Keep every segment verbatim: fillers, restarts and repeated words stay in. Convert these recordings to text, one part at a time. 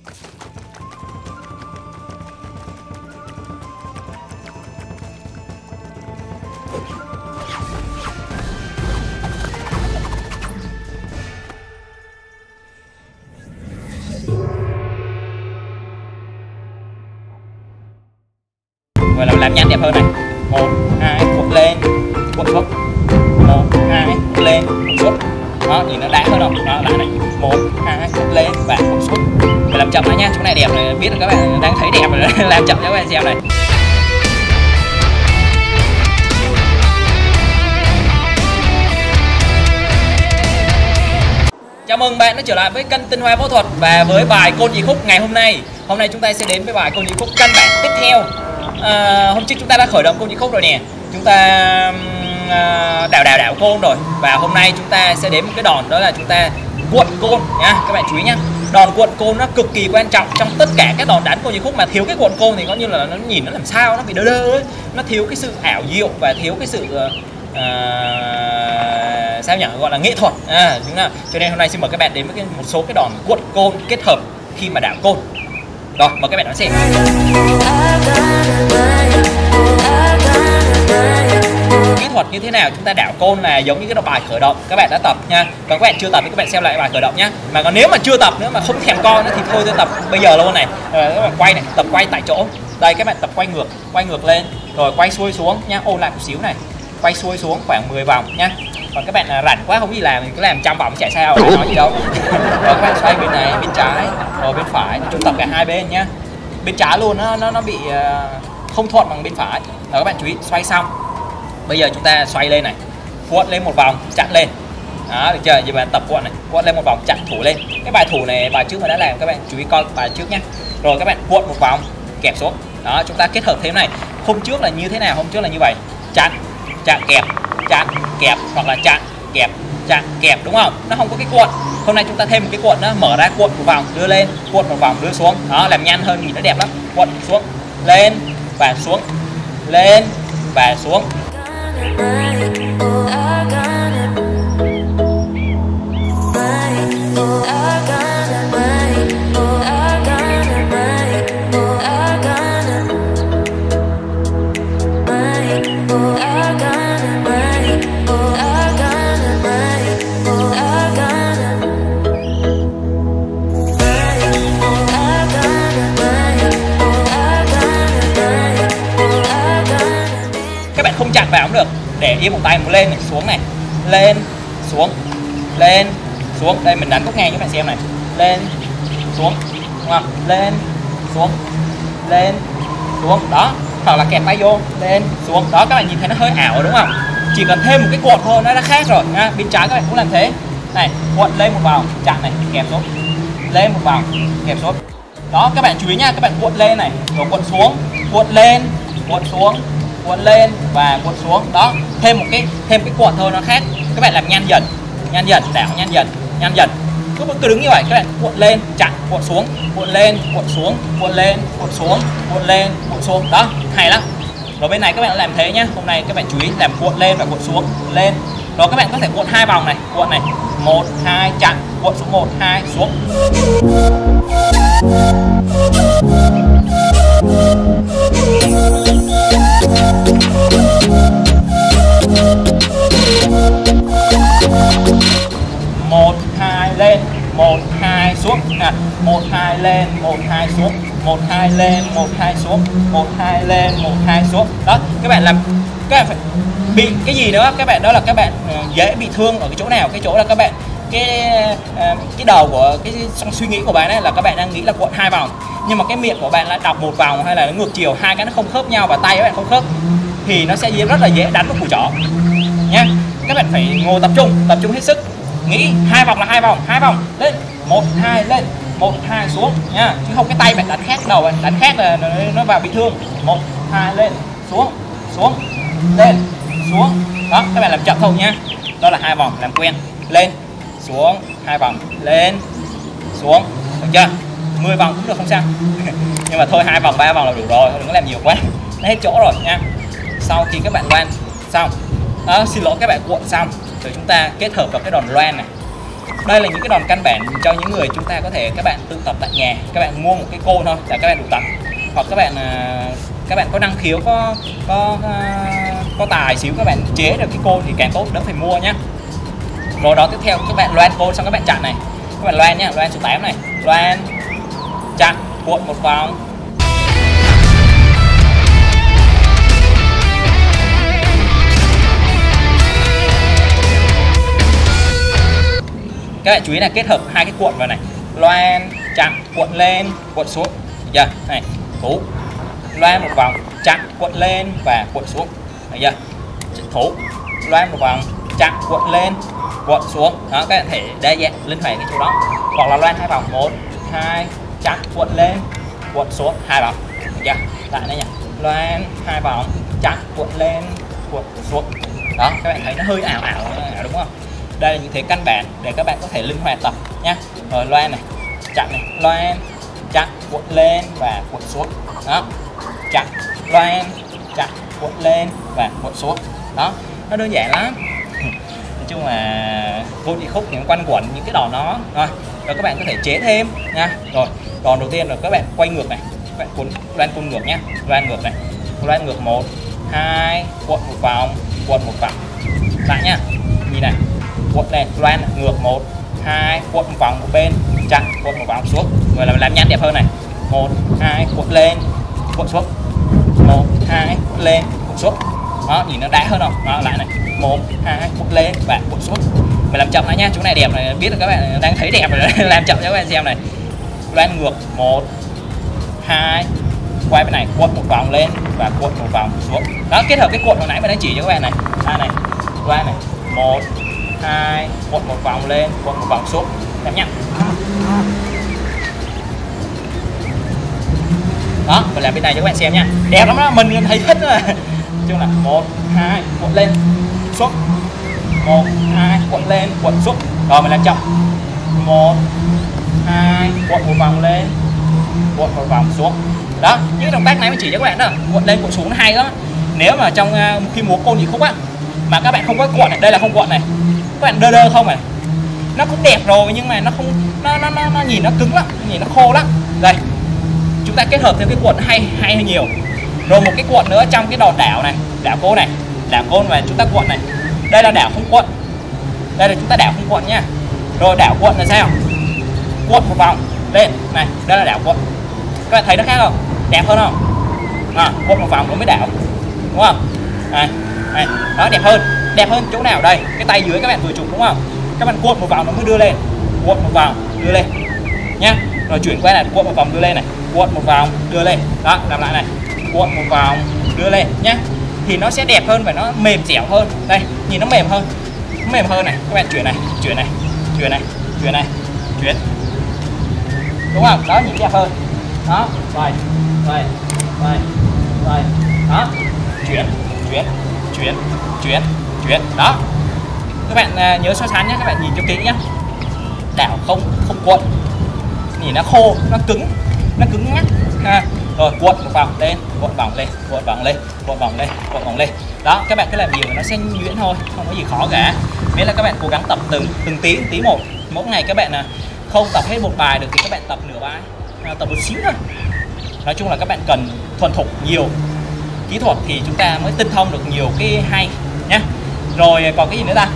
Rồi làm, làm nhanh đẹp hơn này. Một, hai, cuộn lên, cuộn xuống. Một, hai, cuộn lên, cuộn xuống. Đó, nhìn nó đã hơn không? Đó, lại này. Một, hai, cuộn lên và cuộn xuống. Phải làm chậm lại nha, chỗ này đẹp này, biết là các bạn đang thấy đẹp rồi. Làm chậm cho các bạn xem này. Chào mừng bạn đã trở lại với kênh Tinh Hoa Võ Thuật và với bài côn nhị khúc ngày hôm nay. Hôm nay chúng ta sẽ đến với bài côn nhị khúc căn bản tiếp theo. À, hôm trước chúng ta đã khởi động côn nhị khúc rồi nè. Chúng ta à, đảo đảo đảo côn rồi. Và hôm nay chúng ta sẽ đến một cái đòn, đó là chúng ta cuộn côn nha. Các bạn chú ý nhá. Đòn cuộn côn nó cực kỳ quan trọng trong tất cả các đòn đánh côn nhị khúc, mà thiếu cái cuộn côn thì có như là nó nhìn nó làm sao nó bị đơ đơ ấy. Nó thiếu cái sự ảo diệu và thiếu cái sự À, sao nhỉ, gọi là nghệ thuật à, đúng không? Cho nên hôm nay xin mời các bạn đến với cái, một số cái đòn cuộn côn kết hợp khi mà đảo côn. Rồi mời các bạn đón xem. Kỹ thuật như thế nào chúng ta đảo côn là giống như cái bài khởi động các bạn đã tập nha. Còn các bạn chưa tập thì các bạn xem lại bài khởi động nhá. Mà còn nếu mà chưa tập nữa mà không thèm coi nữa thì thôi tôi tập bây giờ luôn này. Rồi các bạn quay này, tập quay tại chỗ. Đây các bạn tập quay ngược, quay ngược lên rồi quay xuôi xuống nhá. Ôn lại một xíu này. Quay xuôi xuống khoảng mười vòng nhá. Còn các bạn rảnh quá không gì làm thì cứ làm trăm vòng chạy sao, không nói gì đâu. Rồi các bạn xoay bên này, bên trái, rồi bên phải, chúng tập cả hai bên nhá. Bên trái luôn nó nó nó bị uh, không thuận bằng bên phải. Rồi các bạn chú ý, xoay xong. Bây giờ chúng ta xoay lên này, cuộn lên một vòng, chặn lên. Đó, được chưa? Giờ bạn tập cuộn này, cuộn lên một vòng, chặn thủ lên. Cái bài thủ này bài trước mà đã làm, các bạn chú ý coi bài trước nhá. Rồi các bạn cuộn một vòng, kẹp xuống. Đó, chúng ta kết hợp thêm này. Hôm trước là như thế nào? Hôm trước là như vậy. Chặn, chặn kẹp, chặn kẹp, hoặc là chặn kẹp, chặn kẹp, đúng không? Nó không có cái cuộn. Hôm nay chúng ta thêm một cái cuộn đó, mở ra cuộn một vòng, đưa lên, cuộn một vòng, đưa xuống. Đó, làm nhanh hơn, nhìn nó đẹp lắm. Cuộn xuống, lên và xuống, lên và xuống. Không chặn vào cũng được, để im một tay một lên này, xuống này, lên xuống, lên xuống. Đây mình đánh cốc ngang cho các bạn xem này, lên xuống, đúng không? Lên xuống, lên xuống, đó. Hoặc là kẹp tay vô, lên xuống, đó. Các bạn nhìn thấy nó hơi ảo đúng không? Chỉ cần thêm một cái cuộn thôi nó đã khác rồi nha. Bên trái các bạn cũng làm thế này, cuộn lên một vòng, chặn này, kẹp xuống, lên một vòng, kẹp xuống. Đó, các bạn chú ý nha, các bạn cuộn lên này, rồi cuộn xuống, cuộn lên, cuộn xuống, cuộn lên và cuộn xuống. Đó, thêm một cái thêm cái cuộn thôi nó khác. Các bạn làm nhanh dần, nhanh dần, đảo nhanh dần, nhanh dần. Cứ cứ đứng như vậy, các bạn cuộn lên, chặn, cuộn xuống, cuộn lên, cuộn xuống, cuộn lên, cuộn xuống, cuộn lên, cuộn xuống. Đó, hay lắm. Rồi bên này các bạn làm thế nhá. Hôm nay các bạn chú ý làm cuộn lên và cuộn xuống, lên. Rồi các bạn có thể cuộn hai vòng này, cuộn này, một, hai, chặn, cuộn xuống, một, hai, xuống. Một, hai, lên, một, hai, xuống. À, một, hai, lên, một, hai, xuống. Một, hai, lên, một, hai, xuống. Một, hai, lên, một, hai, xuống. Đó, các bạn làm, các bạn phải bị cái gì nữa các bạn, đó là các bạn uh, dễ bị thương ở cái chỗ nào? Cái chỗ là các bạn cái uh, cái đầu của cái trong suy nghĩ của bạn ấy là các bạn đang nghĩ là cuộn hai vòng, nhưng mà cái miệng của bạn lại đọc một vòng hay là nó ngược chiều, hai cái nó không khớp nhau và tay các bạn không khớp thì nó sẽ rất là dễ đánh vào củ trỏ nha. Các bạn phải ngồi tập trung, tập trung hết sức, nghĩ hai vòng là hai vòng, hai vòng lên, một, hai, lên, một, hai, xuống nha, chứ không cái tay bạn đánh khác, đầu bạn đánh khác là nó, nó vào bị thương. Một, hai, lên, xuống, xuống, lên, xuống. Đó, các bạn làm chậm thôi nha. Đó là hai vòng, làm quen. Lên, xuống, hai vòng, lên, xuống, được chưa? mười vòng cũng được không sao. Nhưng mà thôi hai vòng, ba vòng là đủ rồi, đừng có làm nhiều quá. Nó hết chỗ rồi nha. Sau khi các bạn loan xong, đó, xin lỗi các bạn cuộn xong, rồi chúng ta kết hợp vào cái đòn loan này. đây là những cái đòn căn bản cho những người chúng ta có thể các bạn tự tập tại nhà. Các bạn mua một cái côn thôi để các bạn đủ tập, hoặc các bạn các bạn có năng khiếu, có có có tài xíu, các bạn chế được cái côn thì càng tốt, đỡ phải mua nhé. Rồi đó, tiếp theo các bạn loan côn xong các bạn chặn này, các bạn loan nhá, loan số tám này, loan chặn cuộn một vòng. Các bạn chú ý là kết hợp hai cái cuộn vào này, loan chặn cuộn lên cuộn xuống, được chưa? Này, thủ loan một vòng chặn cuộn lên và cuộn xuống, được chưa? Thủ loan một vòng chặn cuộn lên cuộn xuống. Đó, các bạn thể đa dạng linh hoạt cái chỗ đó. Hoặc là loan hai vòng, một hai chặn cuộn lên cuộn xuống, hai vòng, được chưa? Lại đây nhỉ, loan hai vòng chặn cuộn lên cuộn xuống. Đó, các bạn thấy nó hơi ảo ảo, ảo đúng không? Đây là những thế căn bản để các bạn có thể linh hoạt tập nhá. Rồi loan này, chặn này, loan chặn cuộn lên và cuộn xuống. Đó, chặn loan chặn cuộn lên và cuộn xuống. Đó, nó đơn giản lắm. Nói chung là vô nhị khúc những quanh quẩn những cái đòn nó rồi. Rồi các bạn có thể chế thêm nha. Rồi đòn đầu tiên là các bạn quay ngược này, các bạn cuốn loan cuốn ngược nhé, loan ngược này, loan ngược một hai cuộn một vòng cuộn một vòng lại nhá. Nhìn này, cuộn lên loan ngược một hai cuộn một vòng một bên chặn cuộn một vòng xuống. Rồi làm làm nhanh đẹp hơn này, một hai cuộn lên cuộn xuống, một hai cuộn lên cuộn xuống. Đó, nhìn nó đã hơn không? Đó, lại này, một hai cuộn lên và cuộn xuống. Mình làm chậm lại nha, chỗ này đẹp này, biết là các bạn đang thấy đẹp rồi. Làm chậm cho các bạn xem này, loan ngược một hai quay bên này cuộn một vòng lên và cuộn một vòng xuống. Đó, kết hợp cái cuộn hồi nãy mình đã chỉ cho các bạn này, đây này, loan này, một hai cuộn một vòng lên cuộn một vòng xuống, em nhá. Đó, mình làm bên này cho các bạn xem nha, đẹp lắm đó, mình thấy thích rồi. Chung là một hai cuộn lên xuống, một hai cuộn lên cuộn xuống. Rồi mình làm chậm, một hai cuộn một vòng lên cuộn một vòng xuống. Đó, những động tác này mình chỉ cho các bạn đó, cuộn lên cuộn xuống nó hay đó. Nếu mà trong uh, khi múa côn nhị khúc á mà các bạn không có cuộn này, đây là không cuộn này, các bạn đơ đơ không này, nó cũng đẹp rồi nhưng mà nó không, nó nó nó, nó nhìn nó cứng lắm, nhìn nó khô lắm. Đây, chúng ta kết hợp thêm cái cuộn hay hay hơn nhiều. Rồi một cái cuộn nữa trong cái đòn đảo này, đảo côn này, đảo côn và chúng ta cuộn này, đây là đảo không cuộn, đây là chúng ta đảo không cuộn nha. Rồi đảo cuộn là sao? Cuộn một vòng lên này, đây là đảo cuộn. Các bạn thấy nó khác không? Đẹp hơn không? À, cuộn một vòng nó mới đảo, đúng không? Này, này, đó đẹp hơn, đẹp hơn chỗ nào đây? Cái tay dưới các bạn vừa chụp đúng không? Các bạn cuộn một vòng nó mới đưa lên, cuộn một vòng đưa lên nhá. Rồi chuyển qua này, cuộn một vòng đưa lên này, cuộn một vòng đưa lên. Đó, làm lại này, cuộn một vòng đưa lên nhá, thì nó sẽ đẹp hơn và nó mềm dẻo hơn. Đây, nhìn nó mềm hơn, nó mềm hơn này. Các bạn chuyển này, chuyển này, chuyển này, chuyển này, chuyển, đúng không? Đó, nhìn đẹp hơn. Đó, rồi, rồi, rồi, rồi, đó, chuyển, chuyển, chuyển, chuyển, chuyển. Đó, các bạn uh, nhớ so sánh nhé, các bạn nhìn cho kỹ nhé. Đảo không không cuộn, nhìn nó khô, nó cứng, nó cứng ngắc ha. Rồi cuộn một vòng lên, cuộn vòng lên, cuộn vòng lên, cuộn vòng lên, cuộn vòng lên. Đó, các bạn cứ làm nhiều nó sẽ nhuyễn thôi, không có gì khó cả. Miễn là các bạn cố gắng tập từng từng tí tí một. Mỗi ngày các bạn là không tập hết một bài được thì các bạn tập nửa bài, à, tập một xíu thôi. Nói chung là các bạn cần thuần thục nhiều kỹ thuật thì chúng ta mới tinh thông được nhiều cái hay nhá. Rồi còn cái gì nữa ta?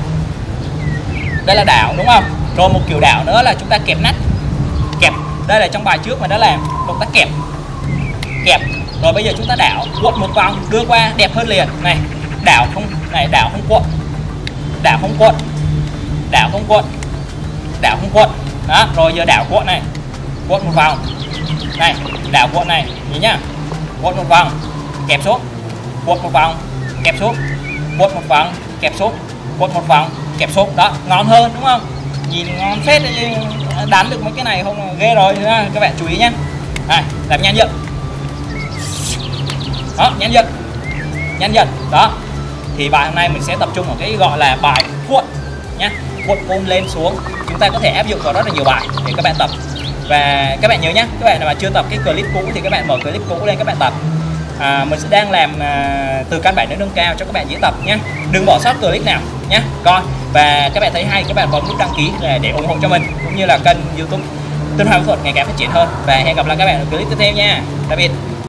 Đây là đảo đúng không? Rồi một kiểu đảo nữa là chúng ta kẹp nách. Kẹp, đây là trong bài trước mà đã làm động tác kẹp. Kẹp. Rồi bây giờ chúng ta đảo, cuộn một vòng đưa qua, đẹp hơn liền. Này, đảo không, này đảo không cuộn. Đảo không cuộn. Đảo không cuộn. Đảo không cuộn. Đó, rồi giờ đảo cuộn này. Cuộn một vòng. Này, đảo cuộn này, nhìn nhá. Cuộn một vòng, kẹp xuống. Cuộn một vòng, kẹp xuống. Cuộn một vòng, kẹp xuống. Cuộn một vòng, kẹp xuống. Đó, ngon hơn đúng không? Nhìn ngon phết, đánh được mấy cái này không ghê rồi. Các bạn chú ý nhé. Này, làm nhanh dần. Đó, nhanh dần. Nhanh dần. Đó. Thì bài hôm nay mình sẽ tập trung vào cái gọi là bài cuộn nhé. Cuộn côn lên xuống. Chúng ta có thể áp dụng vào rất là nhiều bài để các bạn tập. Và các bạn nhớ nhé, các bạn mà chưa tập cái clip cũ thì các bạn mở clip cũ lên các bạn tập. À, mình sẽ đang làm à, từ căn bản đến nâng cao cho các bạn dễ tập nhé. Đừng bỏ sót clip nào nhé, coi và các bạn thấy hay các bạn bấm nút đăng ký để ủng hộ cho mình cũng như là kênh YouTube Tinh Hoa Phẫu Thuật ngày càng phát triển hơn. Và hẹn gặp lại các bạn ở clip tiếp theo nha. Tạm biệt.